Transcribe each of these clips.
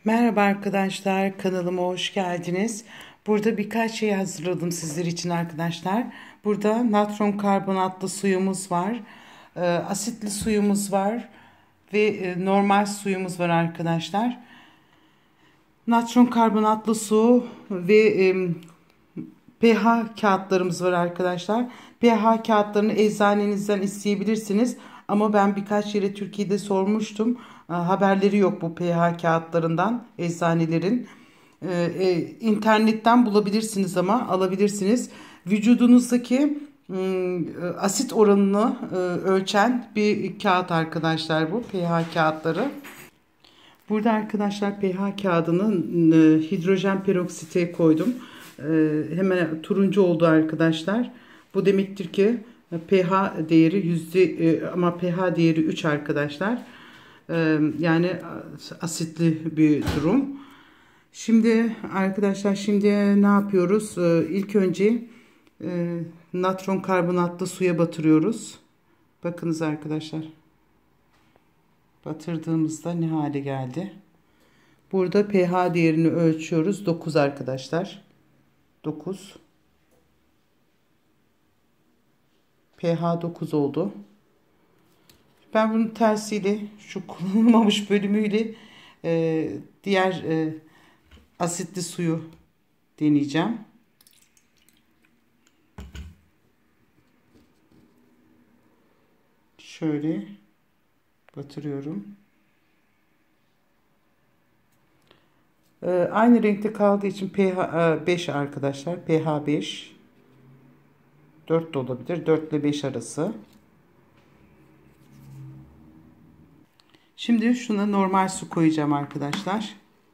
Merhaba arkadaşlar, kanalıma hoş geldiniz. Burada birkaç şey hazırladım sizler için arkadaşlar. Burada natron karbonatlı suyumuz var, asitli suyumuz var ve normal suyumuz var arkadaşlar. Natron karbonatlı su ve pH kağıtlarımız var arkadaşlar. pH kağıtlarını eczanenizden isteyebilirsiniz. Ama ben birkaç yere Türkiye'de sormuştum. Haberleri yok bu pH kağıtlarından eczanelerin. İnternetten bulabilirsiniz ama alabilirsiniz. Vücudunuzdaki asit oranını ölçen bir kağıt arkadaşlar bu pH kağıtları. Burada arkadaşlar pH kağıdını hidrojen peroksite koydum. Hemen turuncu oldu arkadaşlar. Bu demektir ki pH değeri ama pH değeri 3 arkadaşlar. Yani asitli bir durum. Şimdi arkadaşlar ne yapıyoruz? İlk önce natron karbonatlı suya batırıyoruz. Bakınız arkadaşlar. Batırdığımızda ne hale geldi? Burada pH değerini ölçüyoruz. 9 arkadaşlar. 9. pH 9 oldu. Ben bunun tersiyle şu kullanılmamış bölümüyle diğer asitli suyu deneyeceğim. Şöyle batırıyorum. Aynı renkte kaldığı için pH 5 arkadaşlar. pH 5. 4 de olabilir. 4 ile 5 arası. Şimdi şuna normal su koyacağım arkadaşlar.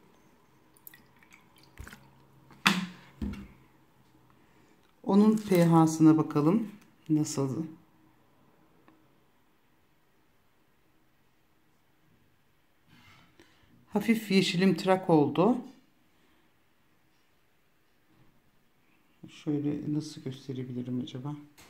Onun pH'sına bakalım. Nasıl? Hafif yeşilimtırak oldu. Şöyle nasıl gösterebilirim acaba?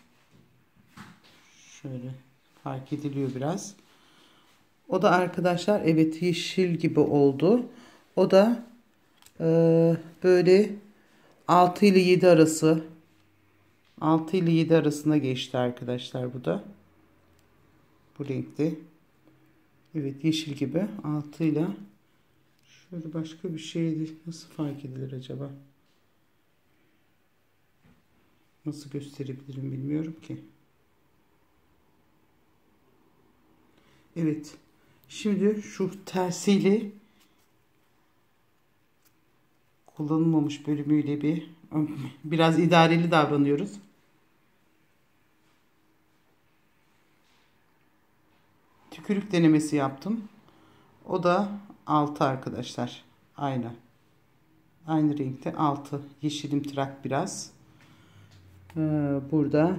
Şöyle fark ediliyor biraz. O da arkadaşlar evet yeşil gibi oldu. O da böyle 6 ile 7 arası. 6 ile 7 arasına geçti arkadaşlar bu da. Bu renkte. Evet yeşil gibi 6 ile şöyle başka bir şey nasıl fark edilir acaba? Nasıl gösterebilirim bilmiyorum ki. Evet. Şimdi şu tersiyle kullanılmamış bölümüyle biraz idareli davranıyoruz. Tükürük denemesi yaptım. O da 6 arkadaşlar. Aynı renkte 6. Yeşilimtırak biraz. Burada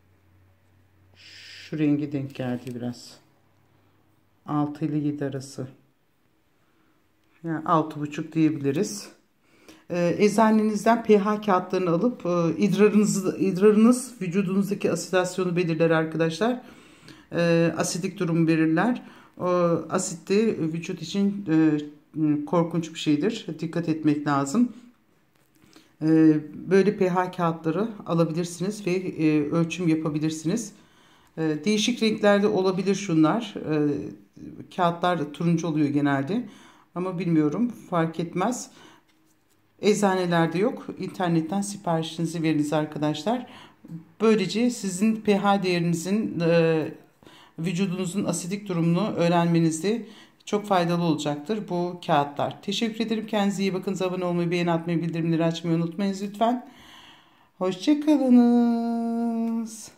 şu rengi denk geldi biraz. 6 ile 7 arası. Yani 6,5 diyebiliriz. Eczanenizden pH kağıtlarını alıp idrarınız vücudunuzdaki asitasyonu belirler arkadaşlar. Asidik durumu belirler. Asit de vücut için korkunç bir şeydir. Dikkat etmek lazım. Böyle pH kağıtları alabilirsiniz ve ölçüm yapabilirsiniz. Değişik renklerde olabilir şunlar. Kağıtlar da turuncu oluyor genelde. Ama bilmiyorum, fark etmez. Eczanelerde yok. İnternetten siparişinizi veriniz arkadaşlar. Böylece sizin pH değerinizin vücudunuzun asidik durumunu öğrenmenizde çok faydalı olacaktır bu kağıtlar. Teşekkür ederim. Kendinize iyi bakın. Abone olmayı, beğeni atmayı, bildirimleri açmayı unutmayınız lütfen. Hoşça kalınız.